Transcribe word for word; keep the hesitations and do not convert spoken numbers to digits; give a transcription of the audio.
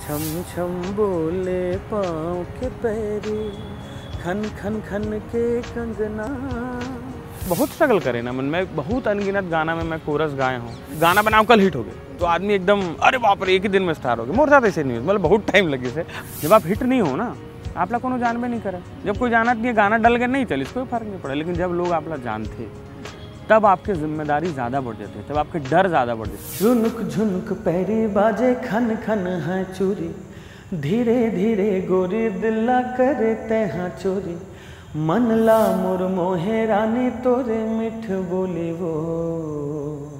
छम छम बोले पाँव के पैरी, खन खन खन के कंगना। बहुत स्ट्रगल करे ना मन में, बहुत अनगिनत गाना में मैं कोरस गाए हूँ। गाना बनाओ कल हिट हो गए तो आदमी एकदम अरे बाप रे एक ही दिन में स्टार हो गए। मोर साथ ऐसे नहीं, मतलब बहुत टाइम लगे से। जब आप हिट नहीं हो ना, आप ला कोनो जानबे नहीं करे। जब कोई जानत नहीं, गाना डल गए नहीं चल, कोई फर्क नहीं पड़ा। लेकिन जब लोग आप ला जानते, तब आपकी जिम्मेदारी ज़्यादा बढ़ जाती है, तब आपके डर ज़्यादा बढ़ जाते। झुनुक झुनुक पैरी बाजे, खन खन है चूरी, धीरे धीरे गोरी दिला करे तैहा चोरी। मन ला मोर मोहे रानी तोरे मिठ बोली वो।